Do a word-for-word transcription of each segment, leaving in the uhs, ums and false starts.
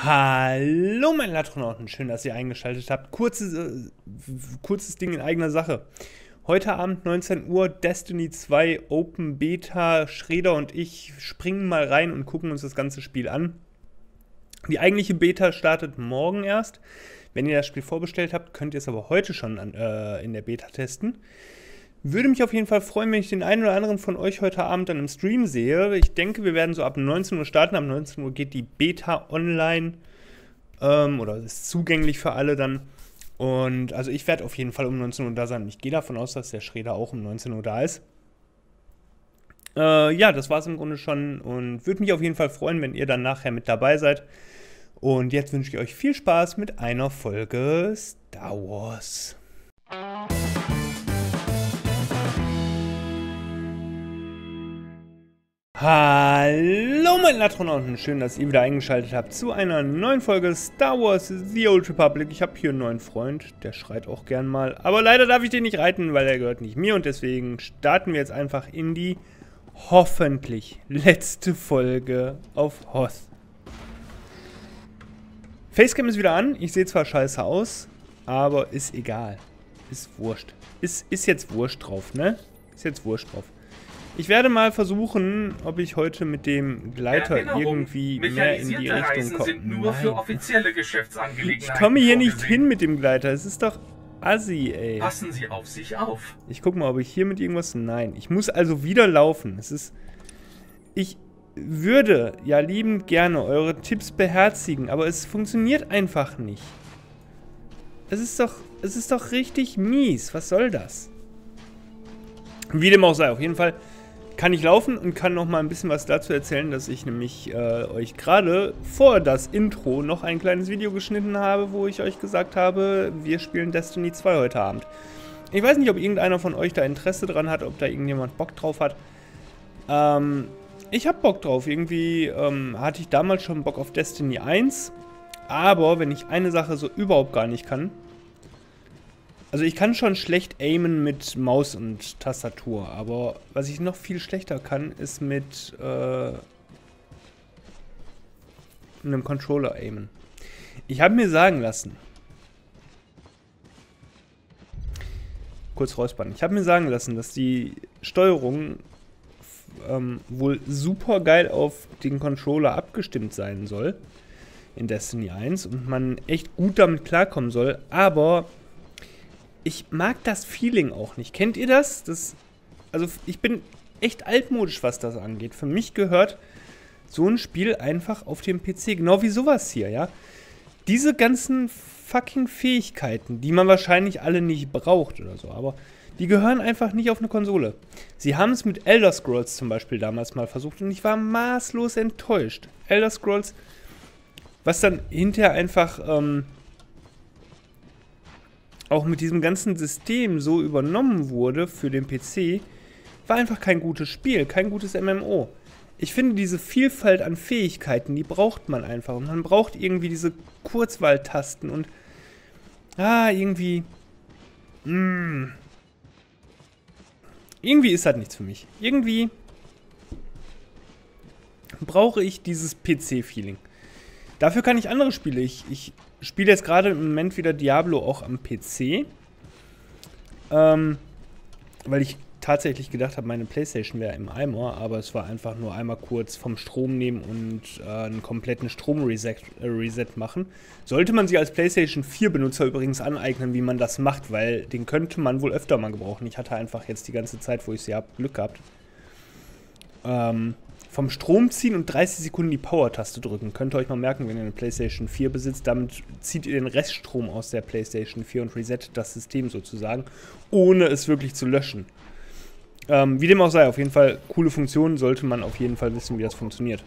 Hallo meine Latronauten, schön, dass ihr eingeschaltet habt. Kurzes, äh, kurzes Ding in eigener Sache. Heute Abend neunzehn Uhr, Destiny zwei Open Beta. Schreder und ich springen mal rein und gucken uns das ganze Spiel an. Die eigentliche Beta startet morgen erst. Wenn ihr das Spiel vorbestellt habt, könnt ihr es aber heute schon an, äh, in der Beta testen. Würde mich auf jeden Fall freuen, wenn ich den einen oder anderen von euch heute Abend dann im Stream sehe. Ich denke, wir werden so ab neunzehn Uhr starten. Ab neunzehn Uhr geht die Beta online ähm, oder ist zugänglich für alle dann. Und also ich werde auf jeden Fall um neunzehn Uhr da sein. Ich gehe davon aus, dass der Schreder auch um neunzehn Uhr da ist. Äh, ja, das war es im Grunde schon und würde mich auf jeden Fall freuen, wenn ihr dann nachher mit dabei seid. Und jetzt wünsche ich euch viel Spaß mit einer Folge Star Wars. Hallo meine Latronauten, schön, dass ihr wieder eingeschaltet habt zu einer neuen Folge Star Wars The Old Republic. Ich habe hier einen neuen Freund, der schreit auch gern mal, aber leider darf ich den nicht reiten, weil er gehört nicht mir und deswegen starten wir jetzt einfach in die hoffentlich letzte Folge auf Hoth. Facecam ist wieder an, ich sehe zwar scheiße aus, aber ist egal, ist wurscht, ist, ist jetzt wurscht drauf, ne? Ist jetzt wurscht drauf. Ich werde mal versuchen, ob ich heute mit dem Gleiter irgendwie mehr in die Richtung komme. Sind nur für offizielle Geschäftsangelegenheiten. Ich komme hier nicht hin mit dem Gleiter. Es ist doch assi, ey. Passen Sie auf sich auf. Ich guck mal, ob ich hier mit irgendwas... Nein, ich muss also wieder laufen. Es ist... Ich würde ja liebend gerne eure Tipps beherzigen, aber es funktioniert einfach nicht. Es ist doch... Es ist doch richtig mies. Was soll das? Wie dem auch sei, auf jeden Fall... kann ich laufen und kann noch mal ein bisschen was dazu erzählen, dass ich nämlich äh, euch gerade vor das Intro noch ein kleines Video geschnitten habe, wo ich euch gesagt habe, wir spielen Destiny zwei heute Abend. Ich weiß nicht, ob irgendeiner von euch da Interesse dran hat, ob da irgendjemand Bock drauf hat. Ähm, ich hab Bock drauf. Irgendwie ähm, hatte ich damals schon Bock auf Destiny eins, aber wenn ich eine Sache so überhaupt gar nicht kann, also ich kann schon schlecht aimen mit Maus und Tastatur, aber was ich noch viel schlechter kann, ist mit äh, einem Controller aimen. Ich habe mir sagen lassen, kurz räuspern, ich habe mir sagen lassen, dass die Steuerung ähm, wohl super geil auf den Controller abgestimmt sein soll in Destiny eins und man echt gut damit klarkommen soll, aber ich mag das Feeling auch nicht. Kennt ihr das? das? Also ich bin echt altmodisch, was das angeht. Für mich gehört so ein Spiel einfach auf dem P C. Genau wie sowas hier, ja. Diese ganzen fucking Fähigkeiten, die man wahrscheinlich alle nicht braucht oder so, aber die gehören einfach nicht auf eine Konsole. Sie haben es mit Elder Scrolls zum Beispiel damals mal versucht und ich war maßlos enttäuscht. Elder Scrolls, was dann hinterher einfach... Ähm, auch mit diesem ganzen System so übernommen wurde für den P C, war einfach kein gutes Spiel, kein gutes M M O. Ich finde, diese Vielfalt an Fähigkeiten, die braucht man einfach. Und man braucht irgendwie diese Kurzwahltasten und ah, irgendwie mh, irgendwie ist das nichts für mich. Irgendwie brauche ich dieses P C-Feeling. Dafür kann ich andere Spiele. Ich, ich spiele jetzt gerade im Moment wieder Diablo auch am P C. Ähm, weil ich tatsächlich gedacht habe, meine Playstation wäre im Eimer, aber es war einfach nur einmal kurz vom Strom nehmen und äh, einen kompletten Strom-Reset äh, Reset machen. Sollte man sich als Playstation vier Benutzer übrigens aneignen, wie man das macht, weil den könnte man wohl öfter mal gebrauchen. Ich hatte einfach jetzt die ganze Zeit, wo ich sie habe, Glück gehabt. Ähm... Vom Strom ziehen und dreißig Sekunden die Power-Taste drücken. Könnt ihr euch mal merken, wenn ihr eine PlayStation vier besitzt. Damit zieht ihr den Reststrom aus der PlayStation vier und resettet das System sozusagen, ohne es wirklich zu löschen. Ähm, wie dem auch sei, auf jeden Fall coole Funktion, sollte man auf jeden Fall wissen, wie das funktioniert.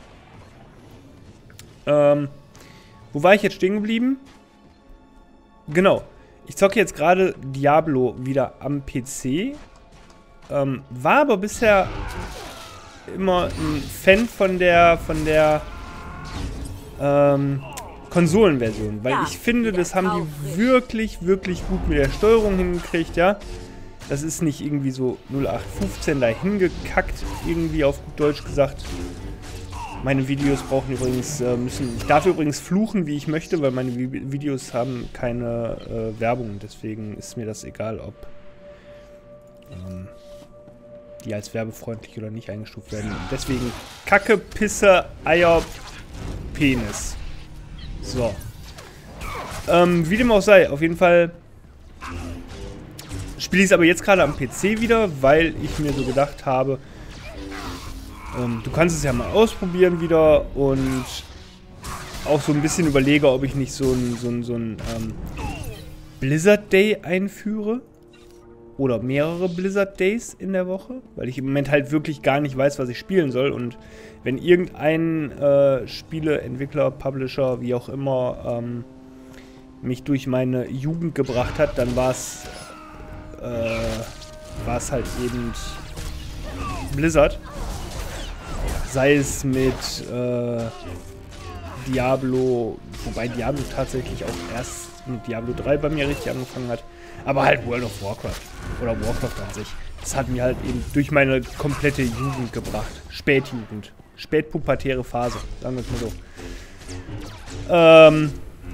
Ähm, wo war ich jetzt stehen geblieben? Genau. Ich zocke jetzt gerade Diablo wieder am P C. Ähm, war aber bisher... immer ein Fan von der von der ähm, Konsolenversion, weil ich finde, das haben die wirklich, wirklich gut mit der Steuerung hingekriegt, ja. Das ist nicht irgendwie so null acht fünfzehn dahin gekackt, irgendwie auf gut Deutsch gesagt. Meine Videos brauchen übrigens, äh, müssen, ich darf übrigens fluchen, wie ich möchte, weil meine Vi Videos haben keine äh, Werbung. Deswegen ist mir das egal, ob ähm, die als werbefreundlich oder nicht eingestuft werden. Deswegen Kacke, Pisse, Eier, Penis. So. Ähm, wie dem auch sei, auf jeden Fall spiele ich es aber jetzt gerade am P C wieder, weil ich mir so gedacht habe, ähm, du kannst es ja mal ausprobieren wieder und auch so ein bisschen überlege, ob ich nicht so ein, so ein, so ein ähm, Blizzard Day einführe. Oder mehrere Blizzard Days in der Woche, weil ich im Moment halt wirklich gar nicht weiß, was ich spielen soll. Und wenn irgendein äh, Spieleentwickler, Publisher, wie auch immer, ähm, mich durch meine Jugend gebracht hat, dann war es äh, war es halt eben Blizzard. Sei es mit äh, Diablo, wobei Diablo tatsächlich auch erst mit Diablo drei bei mir richtig angefangen hat. Aber halt World of Warcraft. Oder Warcraft an sich. Das hat mir halt eben durch meine komplette Jugend gebracht. Spätjugend. Spätpubertäre Phase. Sagen wir es mal so. Ähm,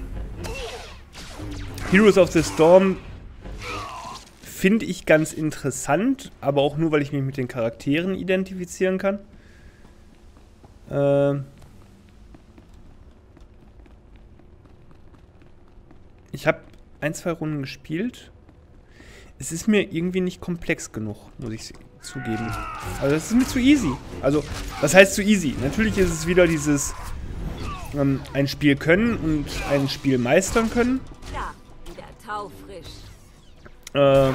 Heroes of the Storm finde ich ganz interessant. Aber auch nur, weil ich mich mit den Charakteren identifizieren kann. Ähm, ich habe ein, zwei Runden gespielt. Es ist mir irgendwie nicht komplex genug, muss ich zugeben. Also es ist mir zu easy. Also, was heißt zu easy? Natürlich ist es wieder dieses ähm, ein Spiel können und ein Spiel meistern können. Ja, wieder taufrisch. Äh,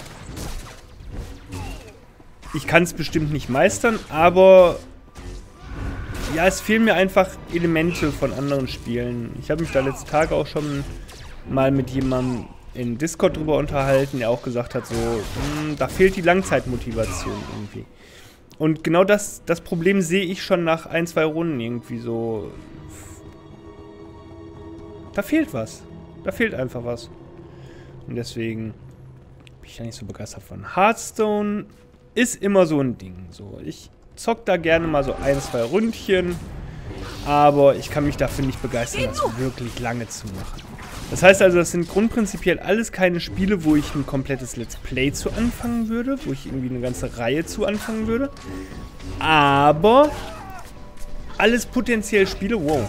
ich kann es bestimmt nicht meistern, aber ja, es fehlen mir einfach Elemente von anderen Spielen. Ich habe mich da letzte Tage auch schon mal mit jemandem in Discord drüber unterhalten, der auch gesagt hat, so, mh, da fehlt die Langzeitmotivation irgendwie. Und genau das, das Problem sehe ich schon nach ein, zwei Runden irgendwie so. Da fehlt was. Da fehlt einfach was. Und deswegen bin ich ja nicht so begeistert von. Hearthstone ist immer so ein Ding. So, ich zock da gerne mal so ein, zwei Ründchen, aber ich kann mich dafür nicht begeistern, das wirklich lange zu machen. Das heißt also, das sind grundprinzipiell alles keine Spiele, wo ich ein komplettes Let's Play zu anfangen würde, wo ich irgendwie eine ganze Reihe zu anfangen würde. Aber alles potenziell Spiele, wow.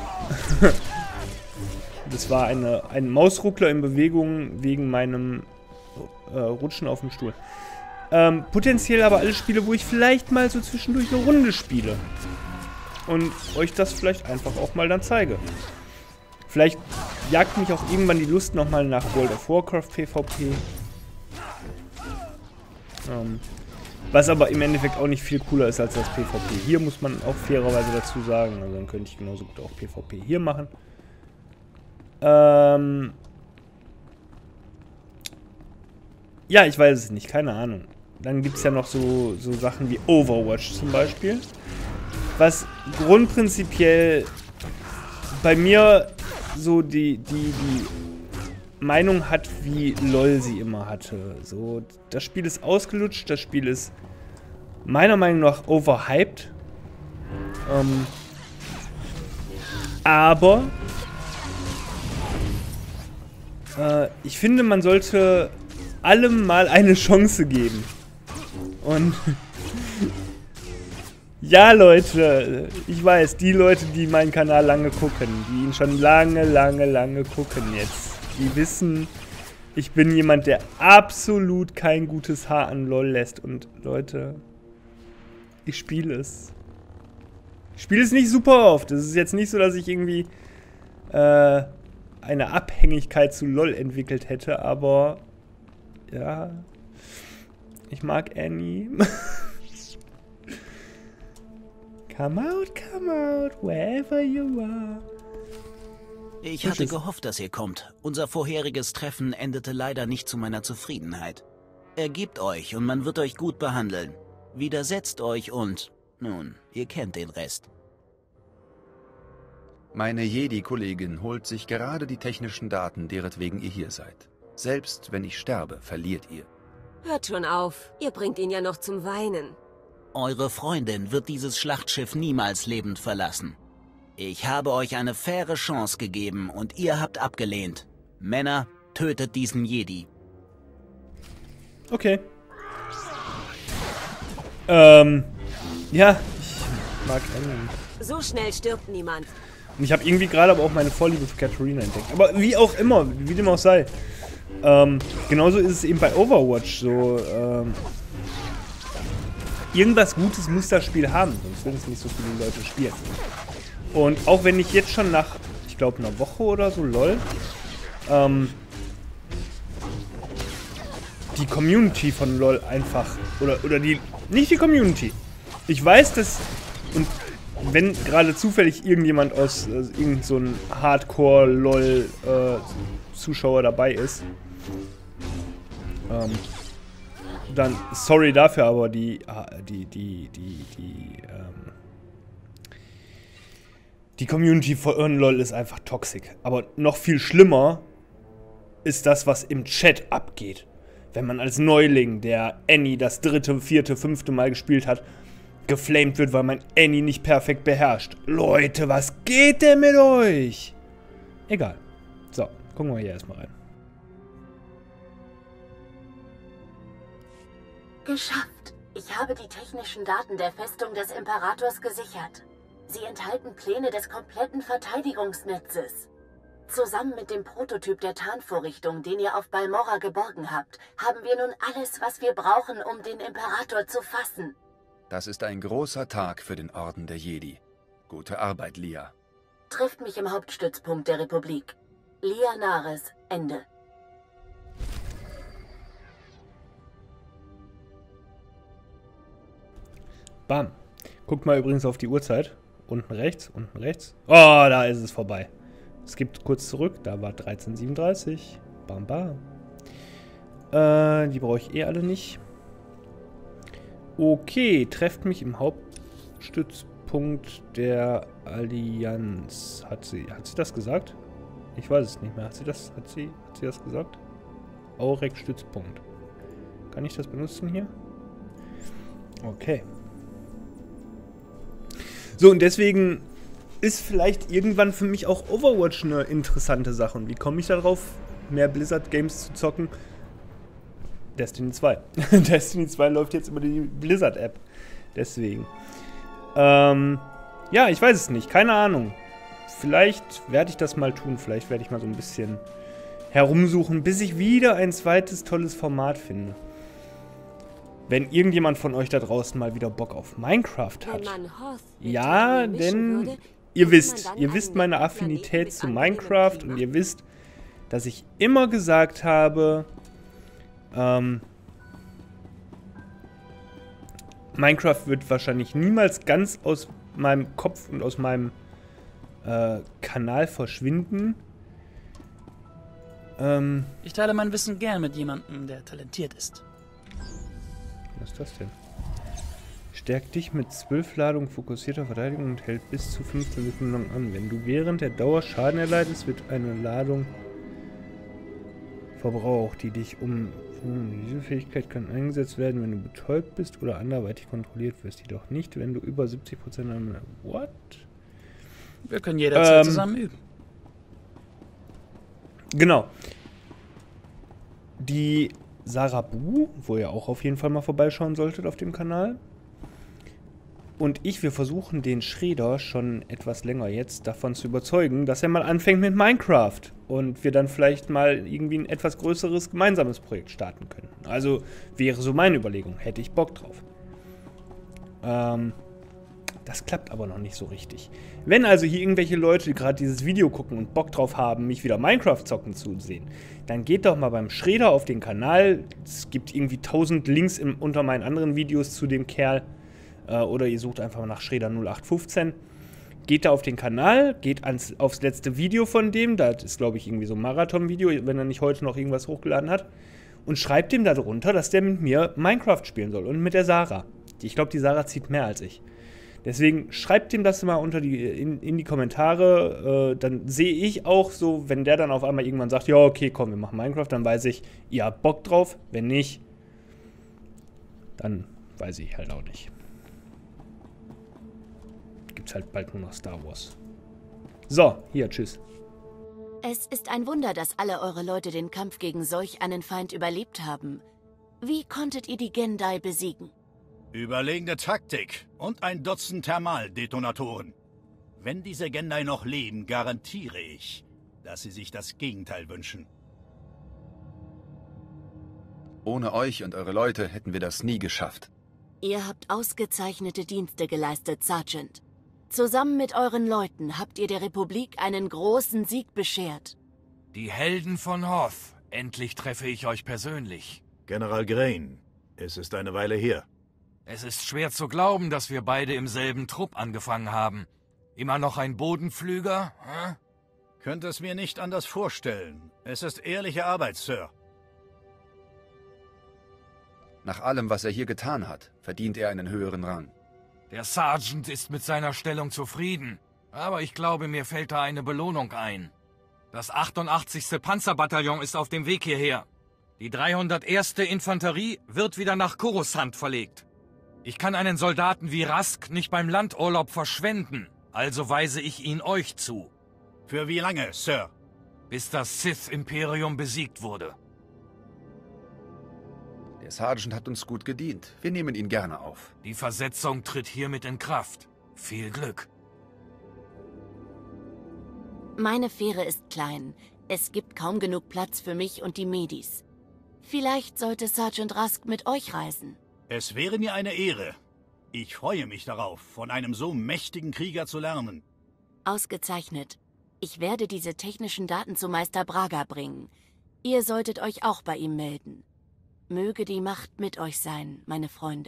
Das war eine, ein Mausruckler in Bewegung wegen meinem äh, Rutschen auf dem Stuhl. Ähm, potenziell aber alle Spiele, wo ich vielleicht mal so zwischendurch eine Runde spiele. Und euch das vielleicht einfach auch mal dann zeige. Vielleicht jagt mich auch irgendwann die Lust nochmal nach World of Warcraft PvP. Ähm, was aber im Endeffekt auch nicht viel cooler ist als das PvP. Hier muss man auch fairerweise dazu sagen. Also dann könnte ich genauso gut auch PvP hier machen. Ähm ja, ich weiß es nicht. Keine Ahnung. Dann gibt es ja noch so, so Sachen wie Overwatch zum Beispiel. Was grundprinzipiell bei mir so die, die, die Meinung hat, wie LOL sie immer hatte. So, das Spiel ist ausgelutscht, das Spiel ist meiner Meinung nach overhyped. Ähm, aber äh, ich finde, man sollte allem mal eine Chance geben. Und ja, Leute, ich weiß, die Leute, die meinen Kanal lange gucken, die ihn schon lange, lange, lange gucken jetzt, die wissen, ich bin jemand, der absolut kein gutes Haar an LOL lässt. Und Leute, ich spiele es. Ich spiele es nicht super oft. Es ist jetzt nicht so, dass ich irgendwie äh, eine Abhängigkeit zu LOL entwickelt hätte, aber ja, ich mag Annie. Come out, come out, wherever you are. Ich hatte gehofft, dass ihr kommt. Unser vorheriges Treffen endete leider nicht zu meiner Zufriedenheit. Ergebt euch und man wird euch gut behandeln. Widersetzt euch und, nun, ihr kennt den Rest. Meine Jedi-Kollegin holt sich gerade die technischen Daten, deretwegen ihr hier seid. Selbst wenn ich sterbe, verliert ihr. Hört schon auf, ihr bringt ihn ja noch zum Weinen. Eure Freundin wird dieses Schlachtschiff niemals lebend verlassen. Ich habe euch eine faire Chance gegeben und ihr habt abgelehnt. Männer, tötet diesen Jedi. Okay. Ähm, ja, ich mag Anakin. So schnell stirbt niemand. Und ich habe irgendwie gerade aber auch meine Vorliebe für Katarina entdeckt. Aber wie auch immer, wie dem auch sei. Ähm, genauso ist es eben bei Overwatch so. Ähm, irgendwas Gutes muss das Spiel haben, sonst würden es nicht so viele Leute spielen. Und auch wenn ich jetzt schon nach, ich glaube, einer Woche oder so, lol, ähm, die Community von LoL einfach, oder, oder die, nicht die Community. Ich weiß, dass, und wenn gerade zufällig irgendjemand aus, äh, irgend so ein Hardcore-LoL-Zuschauer äh, dabei ist, ähm, dann sorry dafür, aber die, die, die, die, die, ähm, die Community von LoL ist einfach toxisch. Aber noch viel schlimmer ist das, was im Chat abgeht. Wenn man als Neuling, der Annie das dritte, vierte, fünfte Mal gespielt hat, geflamed wird, weil man Annie nicht perfekt beherrscht. Leute, was geht denn mit euch? Egal. So, gucken wir hier erstmal rein. Geschafft. Ich habe die technischen Daten der Festung des Imperators gesichert. Sie enthalten Pläne des kompletten Verteidigungsnetzes. Zusammen mit dem Prototyp der Tarnvorrichtung, den ihr auf Balmorra geborgen habt, haben wir nun alles, was wir brauchen, um den Imperator zu fassen. Das ist ein großer Tag für den Orden der Jedi. Gute Arbeit, Lia. Trifft mich im Hauptstützpunkt der Republik. Lia Nares, Ende. Bam. Guckt mal übrigens auf die Uhrzeit. Unten rechts, unten rechts. Oh, da ist es vorbei. Es gibt kurz zurück, da war dreizehn Uhr siebenunddreißig. Bam, bam. Äh, die brauche ich eh alle nicht. Okay, trefft mich im Hauptstützpunkt der Allianz. Hat sie, hat sie das gesagt? Ich weiß es nicht mehr. Hat sie das, hat sie, hat sie das gesagt? Aurek-Stützpunkt. Kann ich das benutzen hier? Okay. So, und deswegen ist vielleicht irgendwann für mich auch Overwatch eine interessante Sache. Und wie komme ich darauf, mehr Blizzard-Games zu zocken? Destiny zwei. Destiny zwei läuft jetzt über die Blizzard-App. Deswegen. Ähm, ja, ich weiß es nicht. Keine Ahnung. Vielleicht werde ich das mal tun. Vielleicht werde ich mal so ein bisschen herumsuchen, bis ich wieder ein zweites tolles Format finde. Wenn irgendjemand von euch da draußen mal wieder Bock auf Minecraft hat. Ja, denn würde, ihr wisst, ihr wisst meine Affinität zu Minecraft und ihr wisst, dass ich immer gesagt habe, ähm, Minecraft wird wahrscheinlich niemals ganz aus meinem Kopf und aus meinem äh, Kanal verschwinden. Ähm, ich teile mein Wissen gern mit jemandem, der talentiert ist. Was ist das denn? Stärkt dich mit zwölf Ladungen fokussierter Verteidigung und hält bis zu fünfzehn Sekunden lang an. Wenn du während der Dauer Schaden erleidest, wird eine Ladung verbraucht, die dich um... Diese Fähigkeit kann eingesetzt werden, wenn du betäubt bist oder anderweitig kontrolliert wirst. Jedoch nicht, wenn du über siebzig Prozent an... What? Wir können jederzeit ähm, zusammen üben. Genau. Die Sarah Bu, wo ihr auch auf jeden Fall mal vorbeischauen solltet auf dem Kanal. Und ich, wir versuchen den Schredder schon etwas länger jetzt davon zu überzeugen, dass er mal anfängt mit Minecraft. Und wir dann vielleicht mal irgendwie ein etwas größeres gemeinsames Projekt starten können. Also wäre so meine Überlegung. Hätte ich Bock drauf. Ähm, das klappt aber noch nicht so richtig. Wenn also hier irgendwelche Leute, die gerade dieses Video gucken und Bock drauf haben, mich wieder Minecraft zocken zu sehen, dann geht doch mal beim Schredder auf den Kanal. Es gibt irgendwie tausend Links im, unter meinen anderen Videos zu dem Kerl. Äh, oder ihr sucht einfach mal nach Schredder null acht fünfzehn. Geht da auf den Kanal, geht ans, aufs letzte Video von dem. Das ist, glaube ich, irgendwie so ein Marathon-Video, wenn er nicht heute noch irgendwas hochgeladen hat. Und schreibt dem da drunter, dass der mit mir Minecraft spielen soll. Und mit der Sarah. Ich glaube, die Sarah zieht mehr als ich. Deswegen schreibt ihm das mal unter die, in, in die Kommentare. Äh, dann sehe ich auch so, wenn der dann auf einmal irgendwann sagt, ja, okay, komm, wir machen Minecraft, dann weiß ich, ihr habt Bock drauf. Wenn nicht, dann weiß ich halt auch nicht. gibt's halt bald nur noch Star Wars. So, hier, tschüss. Es ist ein Wunder, dass alle eure Leute den Kampf gegen solch einen Feind überlebt haben. Wie konntet ihr die Gendai besiegen? Überlegene Taktik und ein Dutzend Thermaldetonatoren. Wenn diese Gendai noch leben, garantiere ich, dass sie sich das Gegenteil wünschen. Ohne euch und eure Leute hätten wir das nie geschafft. Ihr habt ausgezeichnete Dienste geleistet, Sergeant. Zusammen mit euren Leuten habt ihr der Republik einen großen Sieg beschert. Die Helden von Hoth. Endlich treffe ich euch persönlich. General Grain, es ist eine Weile her. Es ist schwer zu glauben, dass wir beide im selben Trupp angefangen haben. Immer noch ein Bodenpflüger? Hm? Könnte es mir nicht anders vorstellen. Es ist ehrliche Arbeit, Sir. Nach allem, was er hier getan hat, verdient er einen höheren Rang. Der Sergeant ist mit seiner Stellung zufrieden. Aber ich glaube, mir fällt da eine Belohnung ein. Das achtundachtzigste Panzerbataillon ist auf dem Weg hierher. Die dreihunderterste Infanterie wird wieder nach Coruscant verlegt. Ich kann einen Soldaten wie Rask nicht beim Landurlaub verschwenden, also weise ich ihn euch zu. Für wie lange, Sir? Bis das Sith-Imperium besiegt wurde. Der Sergeant hat uns gut gedient. Wir nehmen ihn gerne auf. Die Versetzung tritt hiermit in Kraft. Viel Glück. Meine Fähre ist klein. Es gibt kaum genug Platz für mich und die Medis. Vielleicht sollte Sergeant Rask mit euch reisen. Es wäre mir eine Ehre. Ich freue mich darauf, von einem so mächtigen Krieger zu lernen. Ausgezeichnet. Ich werde diese technischen Daten zu Meister Braga bringen. Ihr solltet euch auch bei ihm melden. Möge die Macht mit euch sein, meine Freunde.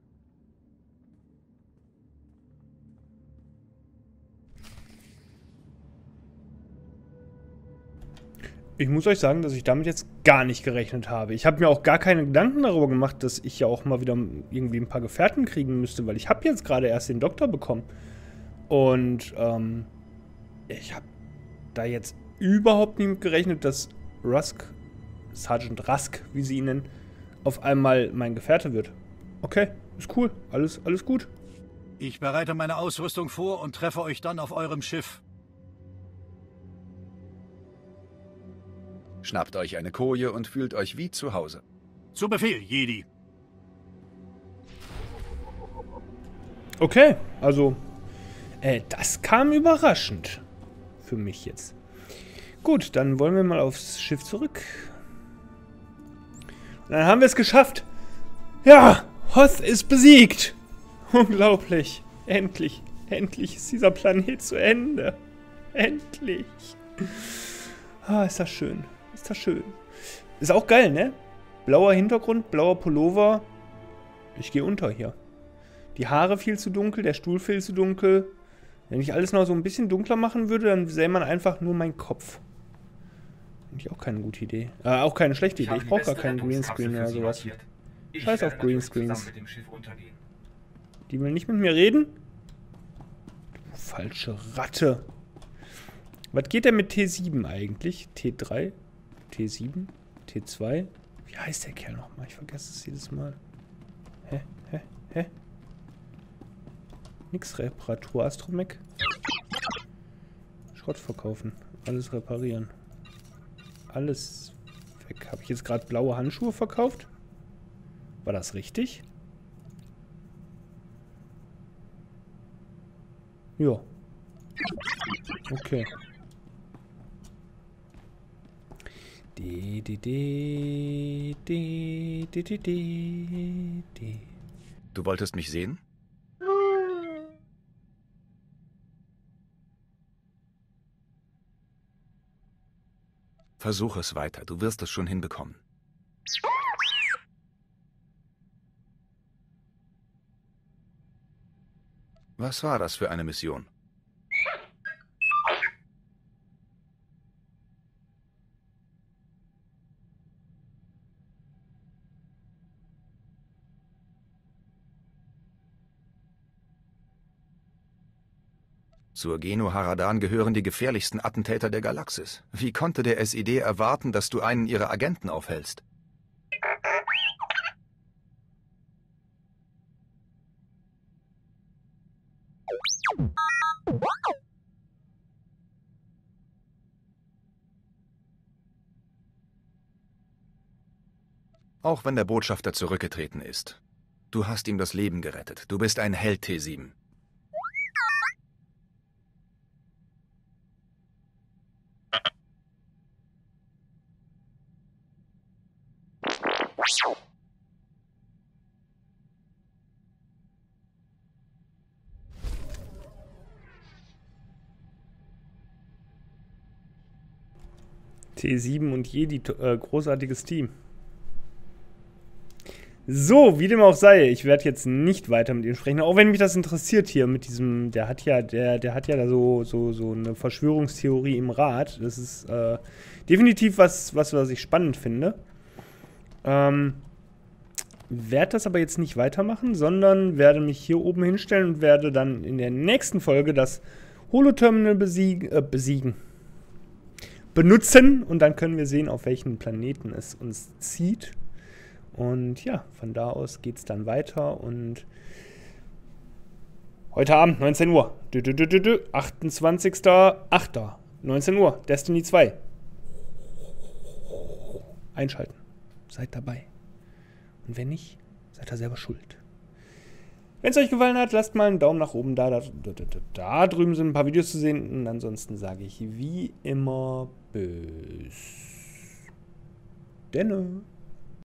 Ich muss euch sagen, dass ich damit jetzt gar nicht gerechnet habe. Ich habe mir auch gar keine Gedanken darüber gemacht, dass ich ja auch mal wieder irgendwie ein paar Gefährten kriegen müsste, weil ich habe jetzt gerade erst den Doktor bekommen. Und ähm, ich habe da jetzt überhaupt nicht mit gerechnet, dass Rask, Sergeant Rask, wie sie ihn nennen, auf einmal mein Gefährte wird. Okay, ist cool. Alles, alles gut. Ich bereite meine Ausrüstung vor und treffe euch dann auf eurem Schiff. Schnappt euch eine Koje und fühlt euch wie zu Hause. Zu Befehl, Jedi. Okay, also, äh, das kam überraschend. Für mich jetzt. Gut, dann wollen wir mal aufs Schiff zurück. Dann haben wir es geschafft. Ja, Hoth ist besiegt. Unglaublich. Endlich, endlich ist dieser Planet zu Ende. Endlich. Ah, ist das schön. Ist das schön. Ist auch geil, ne? Blauer Hintergrund, blauer Pullover. Ich gehe unter hier. Die Haare viel zu dunkel, der Stuhl viel zu dunkel. Wenn ich alles noch so ein bisschen dunkler machen würde, dann sähe man einfach nur meinen Kopf. Finde ich auch keine gute Idee. Äh, auch keine schlechte Idee. Ich brauche gar keinen Greenscreen oder sowas. Scheiß auf Greenscreens. Die will nicht mit mir reden? Du falsche Ratte. Was geht denn mit T sieben eigentlich? T drei? T sieben? T zwei? Wie heißt der Kerl nochmal? Ich vergesse es jedes Mal. Hä? Hä? Hä? Nix Reparatur. Astromech? Schrott verkaufen. Alles reparieren. Alles weg. Habe ich jetzt gerade blaue Handschuhe verkauft? War das richtig? Ja. Okay. Die, die, die, die, die, die, die, die. Du wolltest mich sehen? Versuch es weiter. Du wirst es schon hinbekommen. Was war das für eine Mission? Zur Geno Haradan gehören die gefährlichsten Attentäter der Galaxis. Wie konnte der S I D erwarten, dass du einen ihrer Agenten aufhältst? Auch wenn der Botschafter zurückgetreten ist. Du hast ihm das Leben gerettet. Du bist ein Held, T sieben. T sieben und Jedi, äh, großartiges Team. So, wie dem auch sei, ich werde jetzt nicht weiter mit ihm sprechen, auch wenn mich das interessiert hier mit diesem, der hat ja, der, der hat ja da so, so, so eine Verschwörungstheorie im Rat. Das ist äh, definitiv was, was, was ich spannend finde. Ähm, werde das aber jetzt nicht weitermachen, sondern werde mich hier oben hinstellen und werde dann in der nächsten Folge das Holoterminal besiegen, äh, besiegen. benutzen und dann können wir sehen, auf welchen Planeten es uns zieht. Und ja, von da aus geht es dann weiter und heute Abend, neunzehn Uhr, dü, dü, dü, dü, dü, achtundzwanzigster achter neunzehn Uhr, Destiny zwei. Einschalten. Seid dabei. Und wenn nicht, seid ihr selber schuld. Wenn es euch gefallen hat, lasst mal einen Daumen nach oben da. Da, da, da. Da drüben sind ein paar Videos zu sehen. Und ansonsten sage ich wie immer bis denne.